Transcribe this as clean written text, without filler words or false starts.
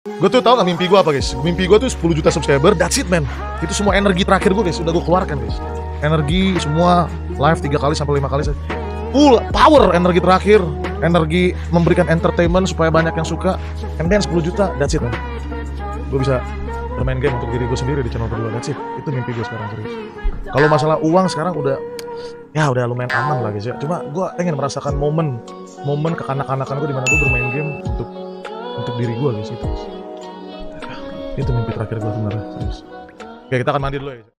Gue tuh tau gak mimpi gue apa guys? Mimpi gue tuh 10 juta subscriber, that's it man. Itu semua energi terakhir gue guys, udah gue keluarkan guys. Energi semua live 3 kali sampai 5 kali. Full power energi terakhir. Energi memberikan entertainment supaya banyak yang suka. And then 10 juta, that's it man. Gue bisa bermain game untuk diri gue sendiri di channel kedua, that's it. Itu mimpi gue sekarang serius. Kalau masalah uang sekarang udah lumayan aman lah guys ya. Cuma gue pengen merasakan momen kekanak-kanakan gue dimana gue bermain game untuk diri gue guys itu. Itu mimpi terakhir gue sebenarnya serius. Oke, kita akan mandi dulu ya.